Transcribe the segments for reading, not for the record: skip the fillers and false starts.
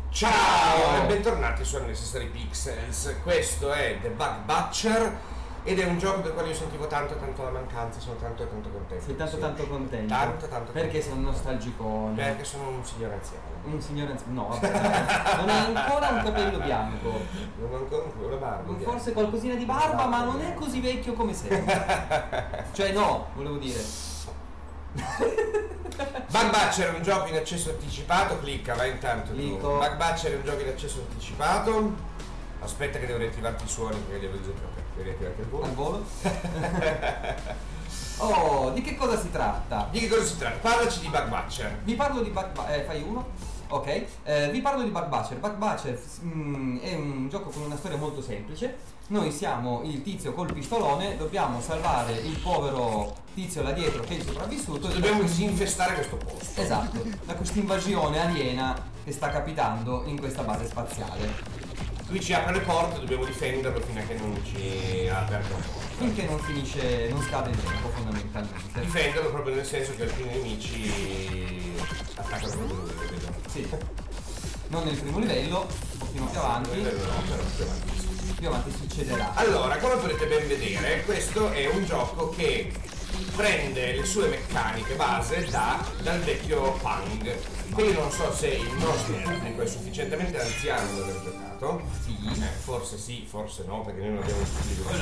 Ciao e bentornati su Unnecessary Pixels. Questo è The Bug Butcher ed è un gioco del quale io sentivo tanto la mancanza, sono tanto contento. Sei tanto contento? Tanto perché sei un nostalgicone? Perché sono un signore anziano. Un signore anziano? No, vabbè, non hai ancora un capello bianco. Non ho ancora una barba. Forse qualcosina di barba, ma non è così vecchio come sei. Cioè no, volevo dire. Bug Butcher è un gioco in accesso anticipato, clicca, vai intanto tu. Bug Butcher è un gioco in accesso anticipato. Aspetta che devo riattivarti i suoni perché devo riattivarti il volo. Al volo? Oh, di che cosa si tratta? Di che cosa si tratta? Parlaci di Bug Butcher. Vi parlo di Bug Butcher, fai uno? Ok, vi parlo di Bug Butcher. Bug Butcher è un gioco con una storia molto semplice. Noi siamo il tizio col pistolone, dobbiamo salvare il povero tizio là dietro che è il sopravvissuto. Dobbiamo disinfestare questo posto. Esatto, da questa invasione aliena che sta capitando in questa base spaziale. Lui ci apre le porte, dobbiamo difenderlo fino a che non ci ha aperto la porta. Finché non finisce, non scade il tempo fondamentalmente. Difenderlo proprio nel senso che alcuni nemici attaccano proprio lui, vedo. Sì. Non nel primo livello, un pochino più avanti. No, però più avanti. Più avanti succederà. Allora, come potete ben vedere, questo è un gioco che prende le sue meccaniche base dal vecchio Pang. Che io non so se il nostro pubblico è sufficientemente anziano da aver giocato. Sì, forse no, perché noi non abbiamo un pubblico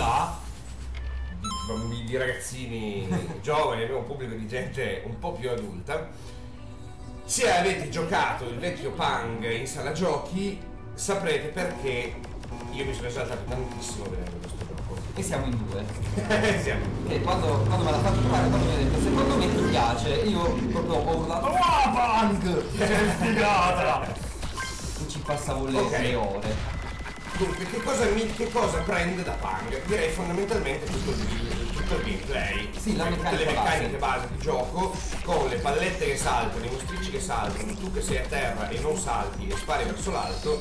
di bambini, di ragazzini giovani, abbiamo un pubblico di gente un po' più adulta. Se avete giocato il vecchio Pang in sala giochi, saprete perché io mi sono esaltato tantissimo vedendo questo gioco. E siamo in due. Siamo in due. Che quando me l'ha fatto trovare, quando mi ha detto secondo me ti piace, io proprio ho urlato "Wow, Pang! Che figata!" E ci passavo le ore. Dunque, che cosa prende da Pang? Direi fondamentalmente tutto il gameplay. Sì, la meccanica tutte le meccaniche base di gioco, con le pallette che saltano, i mostricci che saltano, tu che sei a terra e non salti e spari verso l'alto,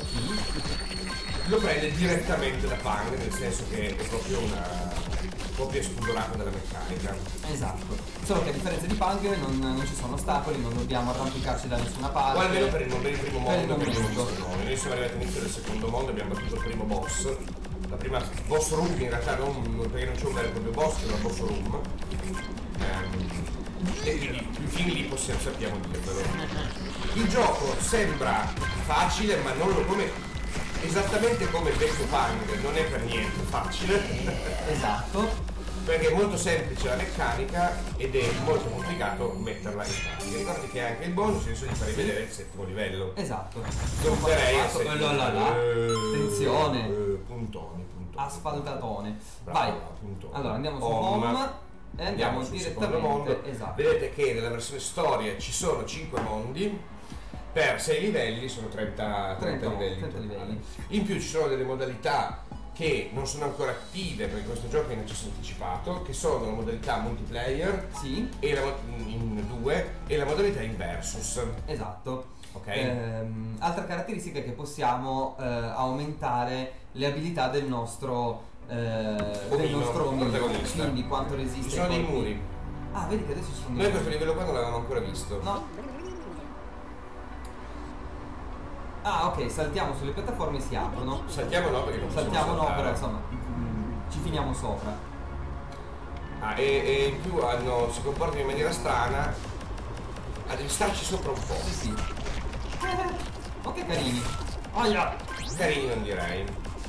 lo prende direttamente da Pang, nel senso che è proprio una copia spudorata della meccanica. Esatto. Solo che a differenza di Pang non ci sono ostacoli, non dobbiamo arrampicarci da nessuna parte. O almeno per il primo mondo, per il momento. Noi siamo arrivati all'inizio del secondo mondo, abbiamo battuto il primo boss. La prima boss room, in realtà non perché non c'è un vero e proprio boss, c'è una boss room. E quindi fin lì sappiamo dirvelo. Il gioco sembra facile, ma non lo esattamente come il vecchio Pang, non è per niente facile. Esatto. Perché è molto semplice la meccanica ed è molto complicato metterla in pratica. Ricordi che anche il bonus è di fare vedere il settimo livello. Esatto. Giocherei attenzione. Puntoni. Asfaltatone. Bravo, vai. puntoni. Allora andiamo su home e andiamo direttamente mondo. Esatto. Vedete che nella versione storia ci sono 5 mondi. Per 6 livelli sono 30 livelli. In più ci sono delle modalità che non sono ancora attive perché questo gioco è in accesso anticipato, che sono la modalità multiplayer e in 2 e la modalità in versus. Esatto. Ok. Altra caratteristica è che possiamo aumentare le abilità del nostro protagonista. Quindi quanto resiste. Ci sono dei muri. Ah, vedi che adesso ci sono dei muri. Noi questo livello qua non l'avevamo ancora visto. No. Ah, ok, saltiamo sulle piattaforme e si aprono. Saltiamo no perché non saltiamo no, però insomma ci finiamo sopra. E in più si comportano in maniera strana. Devi starci sopra un po'. Sì. Oh, che carini. Aia! Carini non direi.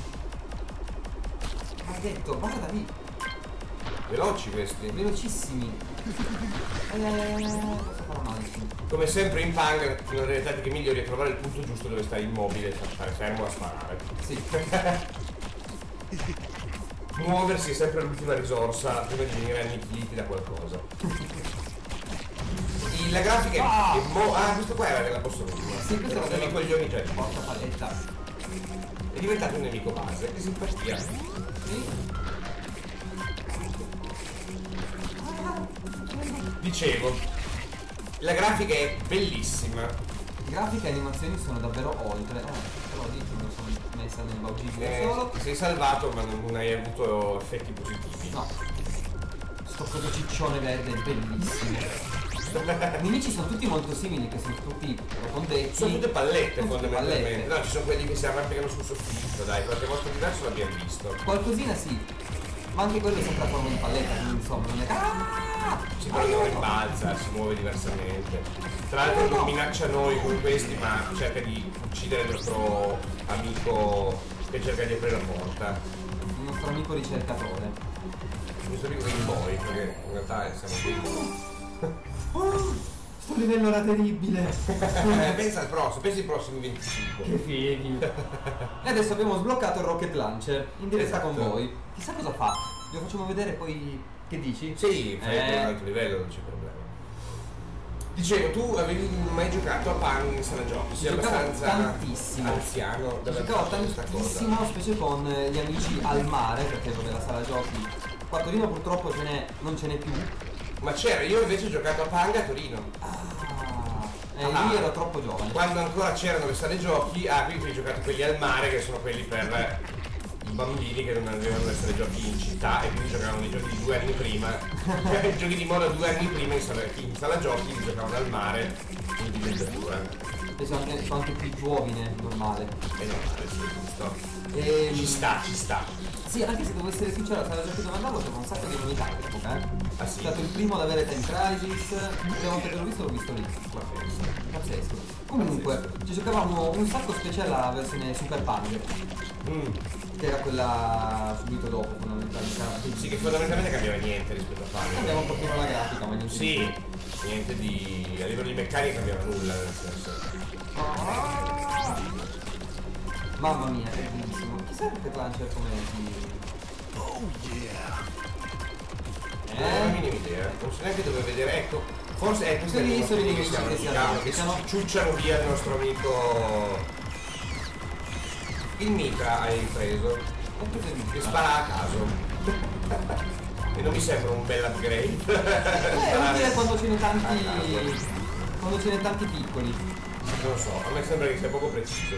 Maledetto, guarda lì. Veloci questi. Velocissimi. Come sempre in Pang, una delle tattiche migliori è trovare il punto giusto dove stai immobile, stare fermo a sparare. Sì. Muoversi è sempre l'ultima risorsa prima di venire annichiliti da qualcosa. La grafica è questo qua era della boss room. Sì, questo era dei coglioni già. Porta paletta. È diventato un nemico base, che simpatia. Sì. Dicevo, la grafica è bellissima. Grafica e animazioni sono davvero oltre. Però lì non sono messa nel baugibile solo. Ti sei salvato ma non hai avuto effetti positivi. No. Sto coso ciccione verde è bellissimo. I nemici sono tutti molto simili, che sono tutti rotondetti. Sono tutte pallette Tutte fondamentalmente. pallette. No, ci sono quelli che si arrampicano sul soffitto, dai, qualche volta diverso l'abbiamo visto. Qualcosina sì, ma anche quello è sempre a forma di palletta, quindi insomma non è che... Si però non rimbalza, si muove diversamente. Tra l'altro non minaccia noi con questi, ma cerca di uccidere il nostro amico che cerca di aprire la porta. Il nostro amico ricercatore. Il nostro amico Game Boy, perché in realtà siamo dei... Sto livello era terribile. pensa al prossimo, pensa ai prossimi 25. Che fighi. E adesso abbiamo sbloccato il rocket launcher in diretta Esatto. con voi. Chissà cosa fa. Lo facciamo vedere poi. Che dici? Sì, fai un altro livello, non c'è problema. Dicevo, tu avevi mai giocato a Pan in sala giochi? Sei Giocavo abbastanza tantissimo. anziano da Giocavo questa cosa. tantissimo, specie con gli amici al mare, perché vabbè la sala giochi. Qua a Torino purtroppo non ce n'è più. Ma c'era, io invece ho giocato a Pang a Torino. Lì ero troppo giovane. Quando ancora c'erano le sale giochi, quindi ho giocato quelli al mare, che sono quelli per i bambini che non avevano le sale giochi in città e quindi giocavano i giochi di 2 anni prima. I giochi di moda 2 anni prima in sala giochi li giocavano al mare in villeggiatura. E sono anche più giovani, normale. È normale, sì, giusto. Ci sta. Sì, anche se devo essere sincero, la sala giochi dove andavo c'era un sacco di novità all'epoca, Ah, sì? Sono stato il primo ad avere Time Crisis, l'ultima volta che l'ho visto lì. Pazzesco. Comunque, ci giocavamo un sacco specie alla versione Super Pang, che era quella subito dopo, fondamentalmente. Sì, che fondamentalmente cambiava niente rispetto a Pang. Cambiava un pochino la grafica, ma niente. Sì, niente di... a livello di meccanica cambiava nulla, nel senso. Mamma mia, è bellissimo. Chissà il rocket launcher come si... Non ho la minima idea, non so neanche dove vedere, ecco, forse è questo è il Sono i motivo che nemici siamo che si diciamo, che arrampicano. si ciucciano via il nostro amico. Il Mitra hai preso, Ho preso il che micro. spara a caso. E non mi sembra un bel upgrade. È utile quando ce ne tanti. A caso. Quando ce ne tanti piccoli. Non lo so, a me sembra che sia poco preciso.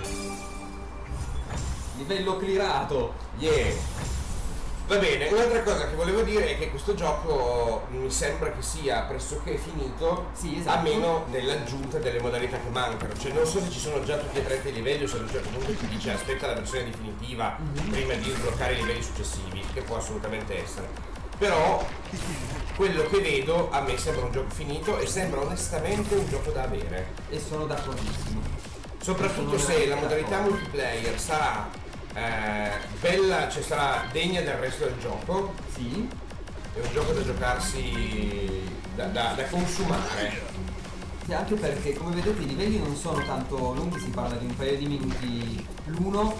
Livello clearato. Yeah! Va bene, un'altra cosa che volevo dire è che questo gioco mi sembra che sia pressoché finito, Sì, esatto. a meno dell'aggiunta delle modalità che mancano. Cioè non so se ci sono già tutti e 30 i livelli o se il gioco comunque ti dice aspetta la versione definitiva prima di sbloccare i livelli successivi, che può assolutamente essere. Però quello che vedo a me sembra un gioco finito e sembra onestamente un gioco da avere. E sono d'accordissimo. Soprattutto Sono se la veramente modalità d'accordo. multiplayer sarà bella, cioè sarà degna del resto del gioco, Sì. è un gioco da giocarsi, da consumare. Sì, anche perché come vedete i livelli non sono tanto lunghi, si parla di un paio di minuti l'uno,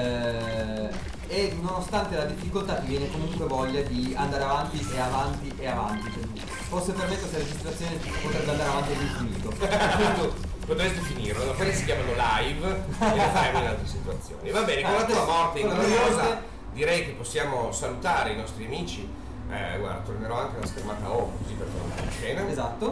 e nonostante la difficoltà ti viene comunque voglia di andare avanti e avanti e avanti. Cioè, forse per me questa registrazione potrebbe andare avanti all'infinito. Appunto, potreste finirlo, no? Quelle si chiamano live e le faremo in altre situazioni. Va bene, con la tua morte Con la mia ingloriosa morte. direi che possiamo salutare i nostri amici. Guarda, tornerò anche alla schermata home così per tornare in scena. Esatto.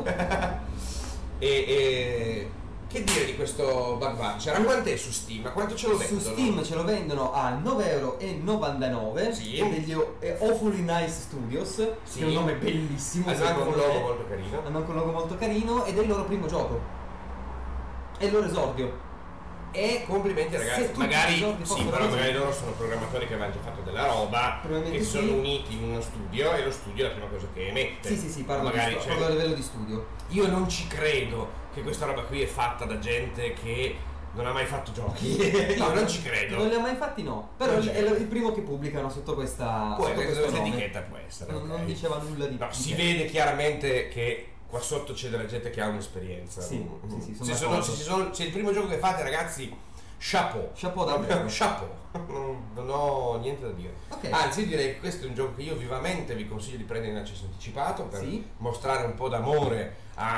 E che dire di questo Bugbatcher? A quant'è su Steam? A quanto ce lo vendono? Su Steam ce lo vendono a 9,99 €, Sì. degli Awfully Nice Studios, Sì. che è un nome bellissimo. Hanno anche un secondo me. logo molto carino. Hanno anche un logo molto carino ed è il loro primo gioco. È il loro esordio. E Complimenti se ragazzi, tutti magari i giochi sì, fossero però così- magari loro sono programmatori che avevano già fatto della roba, Probabilmente che si sono sì. uniti in uno studio e lo studio è la prima cosa che emette. Sì, parlo, magari, di, cioè, parlo a livello di studio. io non ci credo che questa roba qui è fatta da gente che non ha mai fatto giochi. Io non ci credo. Non li ha mai fatti, no. Però Non ci è credo. il primo che pubblicano sotto questa. Può sotto essere, questo questa nome. etichetta può essere. Non ok. diceva nulla di No, si di- vede chiaramente che qua sotto c'è della gente che ha un'esperienza. Sì, Mm. sì, se, sono se è il primo gioco che fate, ragazzi, chapeau. Chapeau davvero. Chapeau. Non ho niente da dire. Ok. Anzi, io direi che questo è un gioco che io vivamente vi consiglio di prendere in accesso anticipato per Sì. mostrare un po' d'amore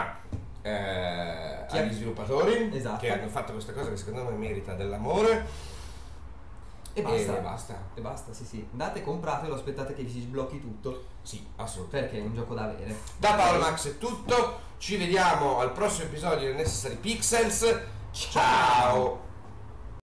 agli sviluppatori Esatto. che hanno fatto questa cosa che secondo me merita dell'amore. E basta. E basta. E basta, sì. Andate, compratelo, aspettate che vi si sblocchi tutto. Sì, assolutamente. Perché è un gioco da avere. Da Paolo Max è tutto, ci vediamo al prossimo episodio di Necessary Pixels. Ciao!